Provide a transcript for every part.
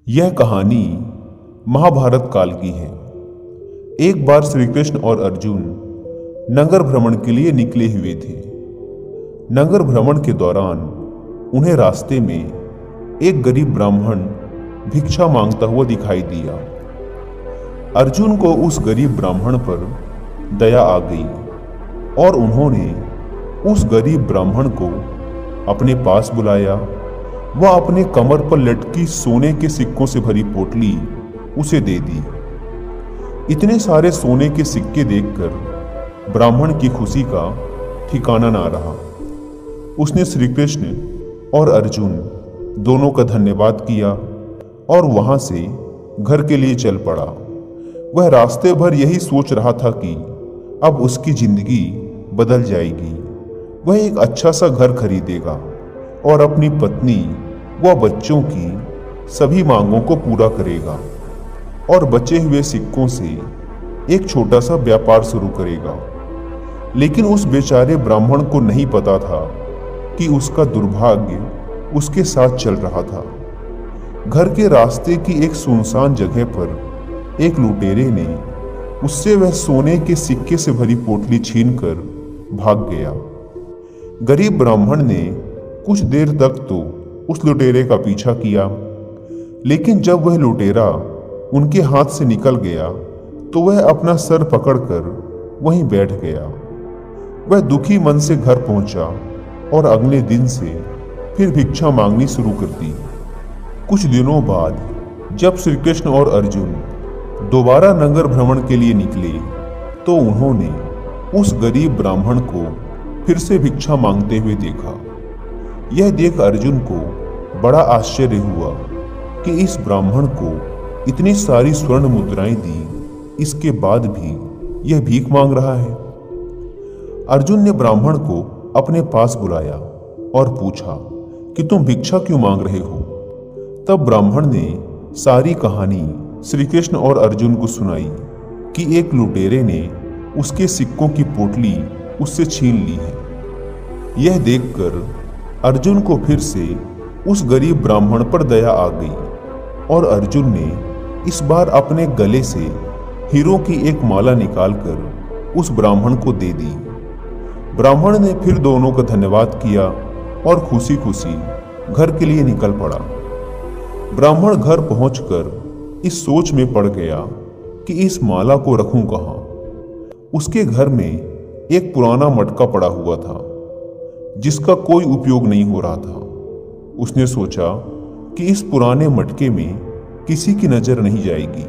यह कहानी महाभारत काल की है। एक बार श्री कृष्ण और अर्जुन नगर भ्रमण के लिए निकले हुए थे। नगर भ्रमण के दौरान उन्हें रास्ते में एक गरीब ब्राह्मण भिक्षा मांगता हुआ दिखाई दिया। अर्जुन को उस गरीब ब्राह्मण पर दया आ गई और उन्होंने उस गरीब ब्राह्मण को अपने पास बुलाया। वह अपने कमर पर लटकी सोने के सिक्कों से भरी पोटली उसे दे दी। इतने सारे सोने के सिक्के देखकर ब्राह्मण की खुशी का ठिकाना ना रहा। उसने श्री कृष्ण और अर्जुन दोनों का धन्यवाद किया और वहां से घर के लिए चल पड़ा। वह रास्ते भर यही सोच रहा था कि अब उसकी जिंदगी बदल जाएगी। वह एक अच्छा सा घर खरीदेगा और अपनी पत्नी व बच्चों की सभी मांगों को पूरा करेगा और बचे हुए सिक्कों से एक छोटा सा व्यापार शुरू करेगा। लेकिन उस बेचारे ब्राह्मण को नहीं पता था कि उसका दुर्भाग्य उसके साथ चल रहा था। घर के रास्ते की एक सुनसान जगह पर एक लुटेरे ने उससे वह सोने के सिक्के से भरी पोटली छीनकर भाग गया। गरीब ब्राह्मण ने कुछ देर तक तो उस लुटेरे का पीछा किया, लेकिन जब वह लुटेरा उनके हाथ से निकल गया तो वह अपना सर पकड़कर वहीं बैठ गया। वह दुखी मन से घर पहुंचा और अगले दिन से फिर भिक्षा मांगनी शुरू कर दी। कुछ दिनों बाद जब श्री कृष्ण और अर्जुन दोबारा नगर भ्रमण के लिए निकले तो उन्होंने उस गरीब ब्राह्मण को फिर से भिक्षा मांगते हुए देखा। यह देख अर्जुन को बड़ा आश्चर्य हुआ कि इस ब्राह्मण को इतनी सारी स्वर्ण मुद्राएं दी, इसके बाद भी यह भीख मांग रहा है। अर्जुन ने ब्राह्मण को अपने पास बुलाया और पूछा कि तुम भिक्षा क्यों मांग रहे हो। तब ब्राह्मण ने सारी कहानी श्री कृष्ण और अर्जुन को सुनाई कि एक लुटेरे ने उसके सिक्कों की पोटली उससे छीन ली है। यह देखकर अर्जुन को फिर से उस गरीब ब्राह्मण पर दया आ गई और अर्जुन ने इस बार अपने गले से हीरों की एक माला निकालकर उस ब्राह्मण को दे दी। ब्राह्मण ने फिर दोनों का धन्यवाद किया और खुशी खुशी घर के लिए निकल पड़ा। ब्राह्मण घर पहुंचकर इस सोच में पड़ गया कि इस माला को रखूं कहां। उसके घर में एक पुराना मटका पड़ा हुआ था जिसका कोई उपयोग नहीं हो रहा था। उसने सोचा कि इस पुराने मटके में किसी की नजर नहीं जाएगी,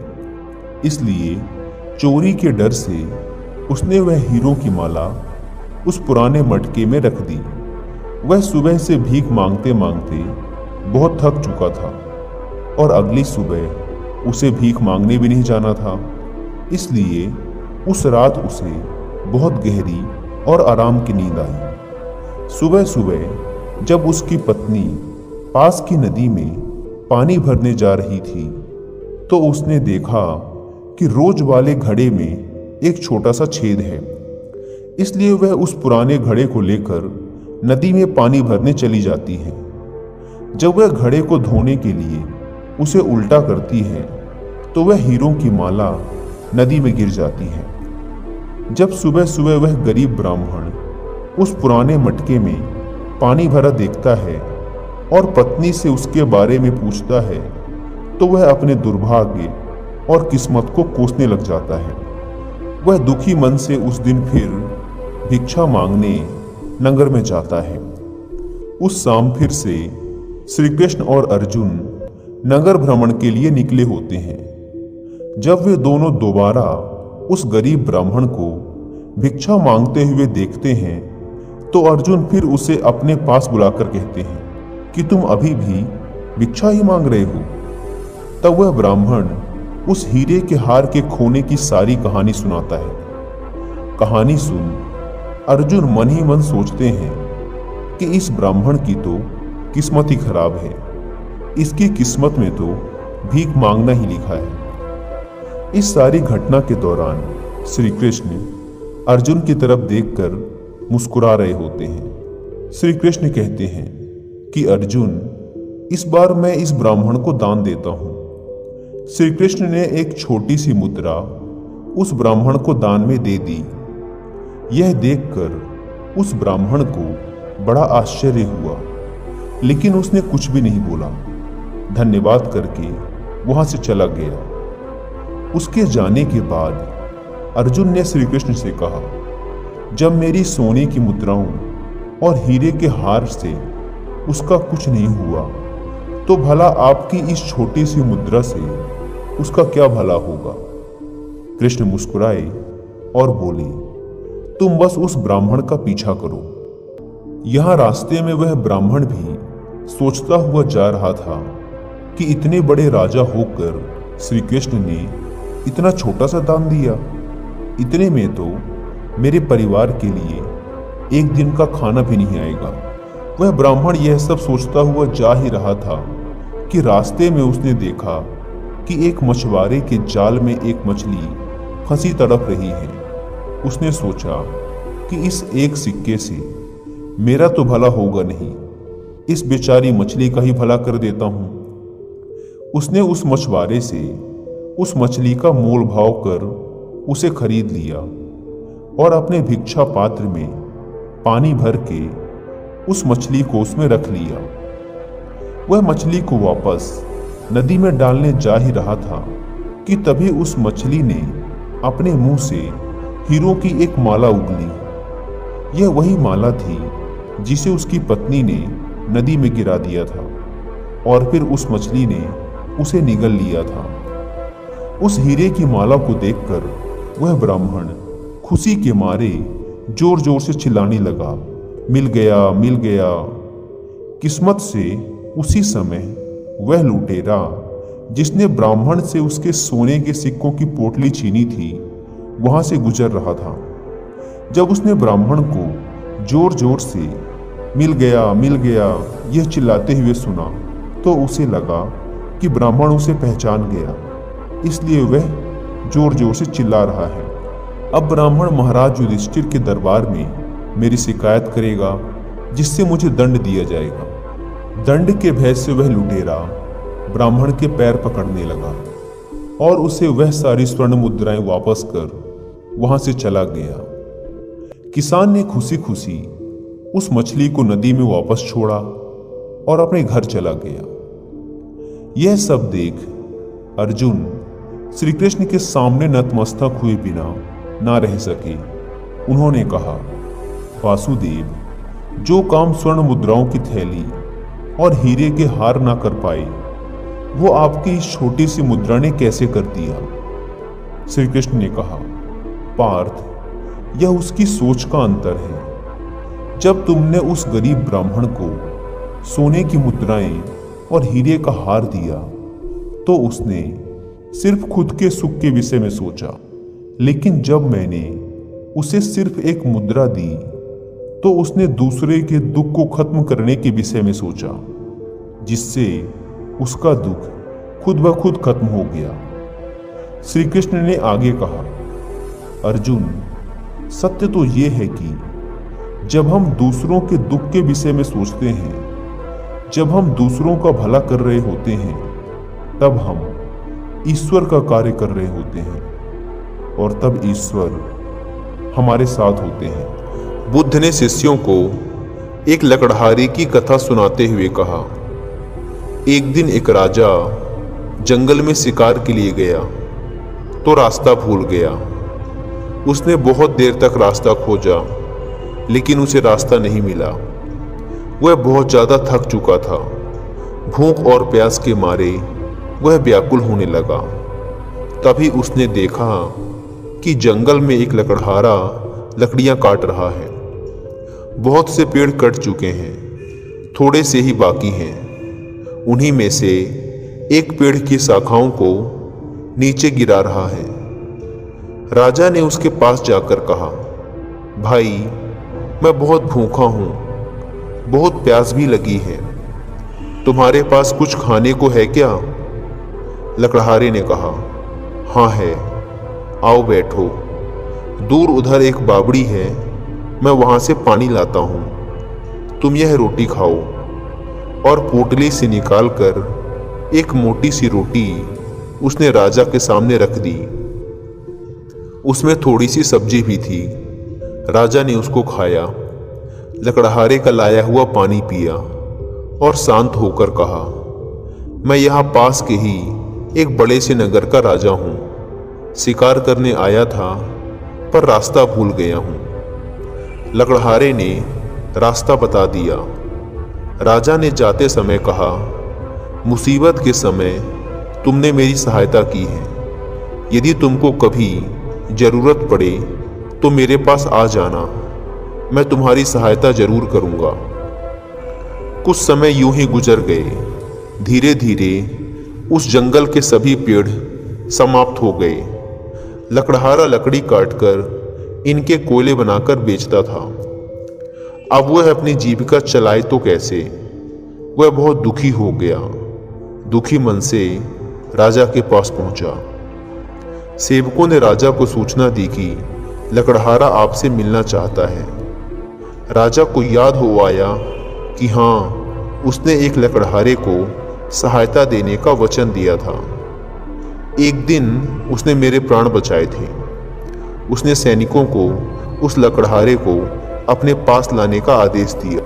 इसलिए चोरी के डर से उसने वह हीरों की माला उस पुराने मटके में रख दी। वह सुबह से भीख मांगते मांगते बहुत थक चुका था और अगली सुबह उसे भीख मांगने भी नहीं जाना था, इसलिए उस रात उसे बहुत गहरी और आराम की नींद आई। सुबह सुबह जब उसकी पत्नी पास की नदी में पानी भरने जा रही थी तो उसने देखा कि रोज वाले घड़े में एक छोटा सा छेद है, इसलिए वह उस पुराने घड़े को लेकर नदी में पानी भरने चली जाती है। जब वह घड़े को धोने के लिए उसे उल्टा करती है तो वह हीरों की माला नदी में गिर जाती है। जब सुबह सुबह वह गरीब ब्राह्मण उस पुराने मटके में पानी भरा देखता है और पत्नी से उसके बारे में पूछता है तो वह अपने दुर्भाग्य और किस्मत को कोसने लग जाता है। वह दुखी मन से उस दिन फिर भिक्षा मांगने नगर में जाता है। उस शाम फिर से श्री कृष्ण और अर्जुन नगर भ्रमण के लिए निकले होते हैं। जब वे दोनों दोबारा उस गरीब ब्राह्मण को भिक्षा मांगते हुए देखते हैं तो अर्जुन फिर उसे अपने पास बुलाकर कहते हैं कि तुम अभी भी भिक्षा ही मांग रहे हो। तब वह ब्राह्मण उस हीरे के हार के खोने की सारी कहानी सुनाता है। कहानी सुन अर्जुन मन ही मन सोचते हैं कि इस ब्राह्मण की तो किस्मत ही खराब है, इसकी किस्मत में तो भीख मांगना ही लिखा है। इस सारी घटना के दौरान श्री कृष्ण अर्जुन की तरफ देखकर मुस्कुरा रहे होते हैं। श्री कृष्ण कहते हैं कि अर्जुन, इस बार मैं इस ब्राह्मण को दान देता हूं श्री कृष्ण ने एक छोटी सी मुद्रा उस ब्राह्मण को दान में दे दी। यह देखकर उस ब्राह्मण को बड़ा आश्चर्य हुआ, लेकिन उसने कुछ भी नहीं बोला। धन्यवाद करके वहां से चला गया। उसके जाने के बाद अर्जुन ने श्री कृष्ण से कहा, जब मेरी सोने की मुद्राओं और हीरे के हार से उसका कुछ नहीं हुआ, तो भला आपकी इस छोटी सी मुद्रा से उसका क्या भला होगा। कृष्ण मुस्कुराए और बोले, तुम बस उस ब्राह्मण का पीछा करो। यहां रास्ते में वह ब्राह्मण भी सोचता हुआ जा रहा था कि इतने बड़े राजा होकर श्री कृष्ण ने इतना छोटा सा दान दिया। इतने में तो मेरे परिवार के लिए एक दिन का खाना भी नहीं आएगा। वह ब्राह्मण यह सब सोचता हुआ जा ही रहा था कि रास्ते में उसने देखा कि एक मछुआरे के जाल में एक मछली फंसी तड़प रही है। उसने सोचा कि इस एक सिक्के से मेरा तो भला होगा नहीं, इस बेचारी मछली का ही भला कर देता हूं। उसने उस मछुआरे से उस मछली का मोल भाव कर उसे खरीद लिया और अपने भिक्षा पात्र में पानी भर के उस मछली को उसमें रख लिया। वह मछली को वापस नदी में डालने जा ही रहा था कि तभी उस मछली ने अपने मुंह से हीरों की एक माला उगली। यह वही माला थी जिसे उसकी पत्नी ने नदी में गिरा दिया था और फिर उस मछली ने उसे निगल लिया था। उस हीरे की माला को देखकर वह ब्राह्मण खुशी के मारे जोर जोर से चिल्लाने लगा, मिल गया, मिल गया। किस्मत से उसी समय वह लुटेरा जिसने ब्राह्मण से उसके सोने के सिक्कों की पोटली छीनी थी, वहां से गुजर रहा था। जब उसने ब्राह्मण को जोर जोर से मिल गया, मिल गया यह चिल्लाते हुए सुना, तो उसे लगा कि ब्राह्मण उसे पहचान गया, इसलिए वह जोर जोर से चिल्ला रहा है। अब ब्राह्मण महाराज युधिष्ठिर के दरबार में मेरी शिकायत करेगा, जिससे मुझे दंड दिया जाएगा। दंड के भय से वह लुटेरा ब्राह्मण के पैर पकड़ने लगा और उसे वह सारी स्वर्ण मुद्राएं वापस कर वहां से चला गया। किसान ने खुशी खुशी उस मछली को नदी में वापस छोड़ा और अपने घर चला गया। यह सब देख अर्जुन श्री कृष्ण के सामने नतमस्तक हुए बिना ना रह सके। उन्होंने कहा, वासुदेव, जो काम स्वर्ण मुद्राओं की थैली और हीरे के हार ना कर पाए, वो आपकी इस छोटी सी मुद्रा ने कैसे कर दिया। श्री कृष्ण ने कहा, पार्थ, यह उसकी सोच का अंतर है। जब तुमने उस गरीब ब्राह्मण को सोने की मुद्राएं और हीरे का हार दिया, तो उसने सिर्फ खुद के सुख के विषय में सोचा, लेकिन जब मैंने उसे सिर्फ एक मुद्रा दी, तो उसने दूसरे के दुख को खत्म करने के विषय में सोचा, जिससे उसका दुख खुद ब खुद खत्म हो गया। श्री कृष्ण ने आगे कहा, अर्जुन, सत्य तो ये है कि जब हम दूसरों के दुख के विषय में सोचते हैं, जब हम दूसरों का भला कर रहे होते हैं, तब हम ईश्वर का कार्य कर रहे होते हैं और तब ईश्वर हमारे साथ होते हैं। बुद्ध ने शिष्यों को एक लकड़हारे की कथा सुनाते हुए कहा, एक दिन एक राजा जंगल में शिकार के लिए गया तो रास्ता भूल गया। उसने बहुत देर तक रास्ता खोजा, लेकिन उसे रास्ता नहीं मिला। वह बहुत ज्यादा थक चुका था। भूख और प्यास के मारे वह व्याकुल होने लगा। तभी उसने देखा कि जंगल में एक लकड़हारा लकड़ियां काट रहा है। बहुत से पेड़ कट चुके हैं, थोड़े से ही बाकी हैं। उन्हीं में से एक पेड़ की शाखाओं को नीचे गिरा रहा है। राजा ने उसके पास जाकर कहा, भाई, मैं बहुत भूखा हूं, बहुत प्यास भी लगी है, तुम्हारे पास कुछ खाने को है क्या? लकड़हारे ने कहा, हाँ है, आओ बैठो। दूर उधर एक बावड़ी है, मैं वहां से पानी लाता हूं, तुम यह रोटी खाओ। और पोटली से निकालकर एक मोटी सी रोटी उसने राजा के सामने रख दी। उसमें थोड़ी सी सब्जी भी थी। राजा ने उसको खाया, लकड़हारे का लाया हुआ पानी पिया और शांत होकर कहा, मैं यहाँ पास के ही एक बड़े से नगर का राजा हूँ। शिकार करने आया था पर रास्ता भूल गया हूँ। लकड़हारे ने रास्ता बता दिया। राजा ने जाते समय कहा, मुसीबत के समय तुमने मेरी सहायता की है। यदि तुमको कभी जरूरत पड़े तो मेरे पास आ जाना, मैं तुम्हारी सहायता जरूर करूंगा। कुछ समय यूं ही गुजर गए। धीरे धीरे उस जंगल के सभी पेड़ समाप्त हो गए। लकड़हारा लकड़ी काटकर इनके कोयले बनाकर बेचता था। अब वह अपनी जीविका चलाए तो कैसे? वह बहुत दुखी हो गया। दुखी मन से राजा के पास पहुंचा। सेवकों ने राजा को सूचना दी कि लकड़हारा आपसे मिलना चाहता है। राजा को याद हो आया कि हाँ, उसने एक लकड़हारे को सहायता देने का वचन दिया था। एक दिन उसने मेरे प्राण बचाए थे। उसने सैनिकों को उस लकड़हारे को अपने पास लाने का आदेश दिया।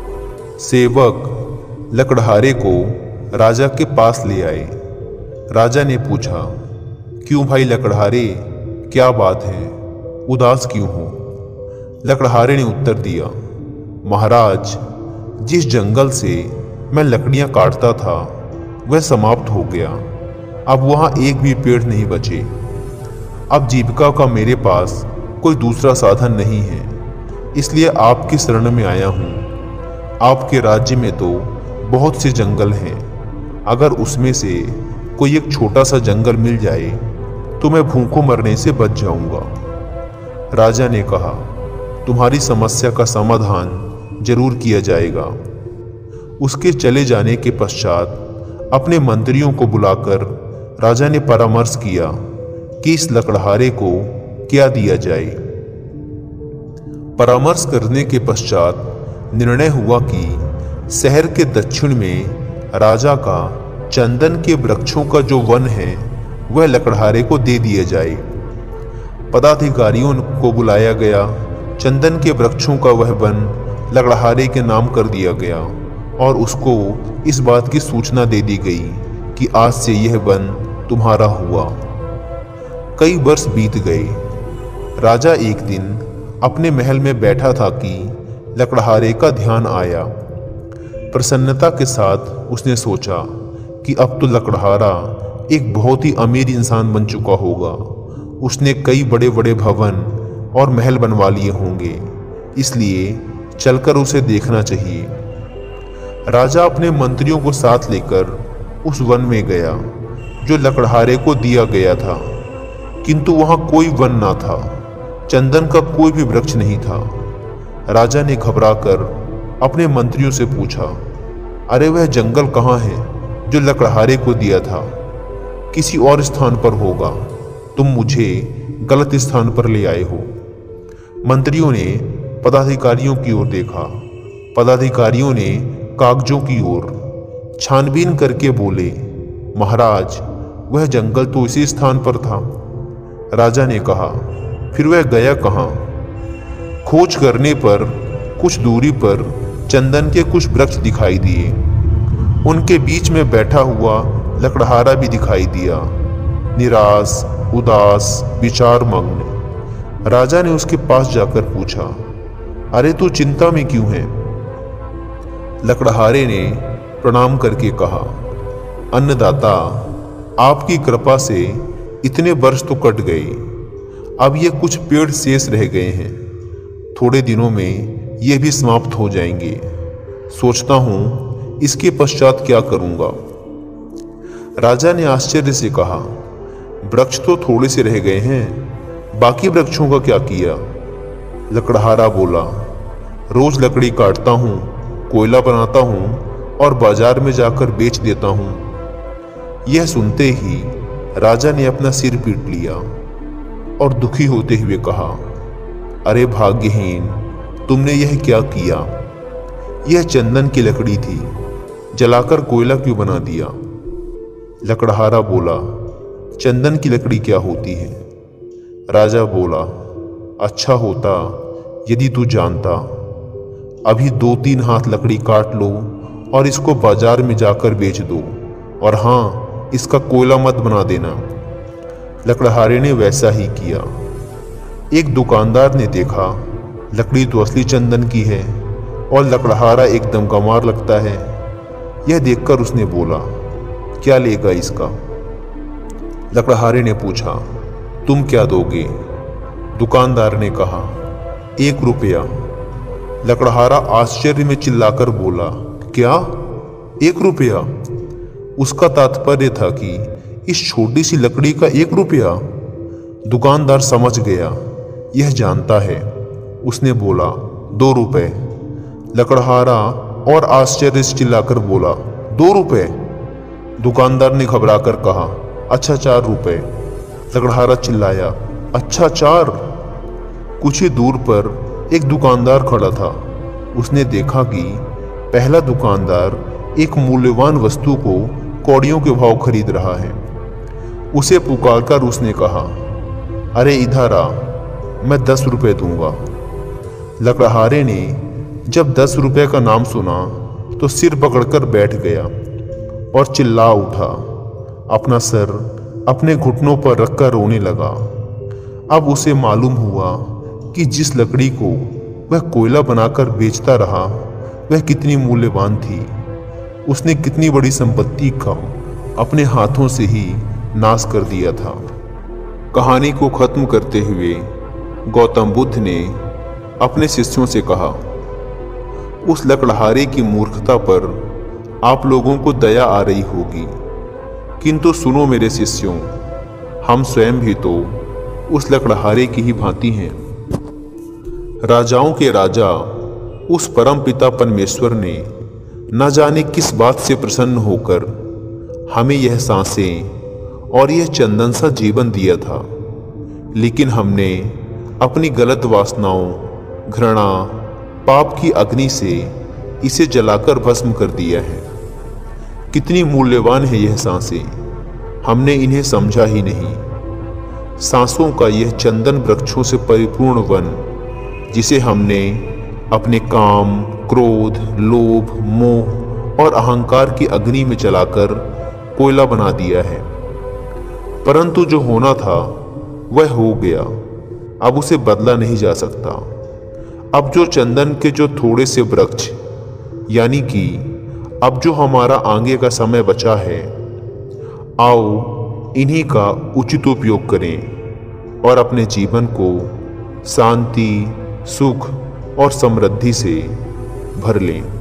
सेवक लकड़हारे को राजा के पास ले आए। राजा ने पूछा, क्यों भाई लकड़हारे, क्या बात है? उदास क्यों हो? लकड़हारे ने उत्तर दिया, महाराज, जिस जंगल से मैं लकड़ियां काटता था वह समाप्त हो गया। अब वहां एक भी पेड़ नहीं बचे। अब जीविका का मेरे पास कोई दूसरा साधन नहीं है, इसलिए आपकी शरण में आया हूं। आपके राज्य में तो बहुत से जंगल हैं। अगर उसमें से कोई एक छोटा सा जंगल मिल जाए तो मैं भूखों मरने से बच जाऊंगा। राजा ने कहा, तुम्हारी समस्या का समाधान जरूर किया जाएगा। उसके चले जाने के पश्चात अपने मंत्रियों को बुलाकर राजा ने परामर्श किया कि इस लकड़हारे को क्या दिया जाए। परामर्श करने के पश्चात निर्णय हुआ कि शहर के दक्षिण में राजा का चंदन के वृक्षों का जो वन है वह लकड़हारे को दे दिया जाए। पदाधिकारियों को बुलाया गया। चंदन के वृक्षों का वह वन लकड़हारे के नाम कर दिया गया और उसको इस बात की सूचना दे दी गई कि आज से यह वन तुम्हारा हुआ। कई वर्ष बीत गए। राजा एक दिन अपने महल में बैठा था कि लकड़हारे का ध्यान आया। प्रसन्नता के साथ उसने सोचा कि अब तो लकड़हारा एक बहुत ही अमीर इंसान बन चुका होगा। उसने कई बड़े बड़े भवन और महल बनवा लिए होंगे, इसलिए चलकर उसे देखना चाहिए। राजा अपने मंत्रियों को साथ लेकर उस वन में गया जो लकड़हारे को दिया गया था, किंतु वहां कोई वन ना था। चंदन का कोई भी वृक्ष नहीं था। राजा ने घबराकर अपने मंत्रियों से पूछा, अरे वह जंगल कहाँ है जो लकड़हारे को दिया था? किसी और स्थान पर होगा। तुम मुझे गलत स्थान पर ले आए हो। मंत्रियों ने पदाधिकारियों की ओर देखा। पदाधिकारियों ने कागजों की ओर छानबीन करके बोले, महाराज, वह जंगल तो इसी स्थान पर था। राजा ने कहा, फिर वह गया कहाँ? खोज करने पर कुछ दूरी पर चंदन के कुछ वृक्ष दिखाई दिए। उनके बीच में बैठा हुआ लकड़हारा भी दिखाई दिया, निराश, उदास, विचार मग्न। राजा ने उसके पास जाकर पूछा, अरे तू चिंता में क्यों है? लकड़हारे ने प्रणाम करके कहा, अन्नदाता, आपकी कृपा से इतने वर्ष तो कट गए। अब ये कुछ पेड़ शेष रह गए हैं। थोड़े दिनों में ये भी समाप्त हो जाएंगे। सोचता हूं इसके पश्चात क्या करूंगा। राजा ने आश्चर्य से कहा, वृक्ष तो थोड़े से रह गए हैं, बाकी वृक्षों का क्या किया? लकड़हारा बोला, रोज लकड़ी काटता हूं, कोयला बनाता हूं और बाजार में जाकर बेच देता हूं। यह सुनते ही राजा ने अपना सिर पीट लिया और दुखी होते हुए कहा, अरे भाग्यहीन, तुमने यह क्या किया? यह चंदन की लकड़ी थी, जलाकर कोयला क्यों बना दिया? लकड़हारा बोला, चंदन की लकड़ी क्या होती है। राजा बोला, अच्छा होता यदि तू जानता। अभी 2-3 हाथ लकड़ी काट लो और इसको बाजार में जाकर बेच दो, और हाँ, इसका कोयला मत बना देना। लकड़हारे ने वैसा ही किया। एक दुकानदार ने देखा लकड़ी तो असली चंदन की है और लकड़हारा एकदम गंवार लगता है। यह देखकर उसने बोला, क्या लेगा इसका। लकड़हारे ने पूछा, तुम क्या दोगे। दुकानदार ने कहा, 1 रुपया। लकड़हारा आश्चर्य में चिल्लाकर बोला, क्या 1 रुपया। उसका तात्पर्य था कि इस छोटी सी लकड़ी का 1 रुपया। दुकानदार समझ गया, यह जानता है। उसने बोला, 2 रुपए। लकड़हारा और आश्चर्य से चिल्लाकर बोला, 2 रुपए। दुकानदार ने घबराकर कहा, अच्छा 4 रुपए। लकड़हारा चिल्लाया, अच्छा 4। कुछ ही दूर पर एक दुकानदार खड़ा था। उसने देखा कि पहला दुकानदार एक मूल्यवान वस्तु को कौड़ियों के भाव खरीद रहा है। उसे पुकारकर उसने कहा, अरे इधर आ, मैं 10 रुपए दूंगा। लकड़हारे ने जब 10 रुपए का नाम सुना तो सिर पकड़कर बैठ गया और चिल्ला उठा। अपना सर अपने घुटनों पर रखकर रोने लगा। अब उसे मालूम हुआ कि जिस लकड़ी को वह कोयला बनाकर बेचता रहा वह कितनी मूल्यवान थी। उसने कितनी बड़ी संपत्ति का अपने हाथों से ही नाश कर दिया था। कहानी को खत्म करते हुए गौतम बुद्ध ने अपने शिष्यों से कहा, उस लकड़हारे की मूर्खता पर आप लोगों को दया आ रही होगी, किंतु सुनो मेरे शिष्यों, हम स्वयं भी तो उस लकड़हारे की ही भांति हैं। राजाओं के राजा उस परम पिता परमेश्वर ने न जाने किस बात से प्रसन्न होकर हमें यह सांसें और यह चंदन सा जीवन दिया था, लेकिन हमने अपनी गलत वासनाओं, घृणा, पाप की अग्नि से इसे जलाकर भस्म कर दिया है। कितनी मूल्यवान है यह सांसें, हमने इन्हें समझा ही नहीं। सांसों का यह चंदन वृक्षों से परिपूर्ण वन, जिसे हमने अपने काम, क्रोध, लोभ, मोह और अहंकार की अग्नि में जलाकर कोयला बना दिया है। परंतु जो होना था वह हो गया, अब उसे बदला नहीं जा सकता। अब जो चंदन के जो थोड़े से वृक्ष, यानी कि अब जो हमारा आगे का समय बचा है, आओ इन्हीं का उचित उपयोग करें और अपने जीवन को शांति, सुख और समृद्धि से भर लें।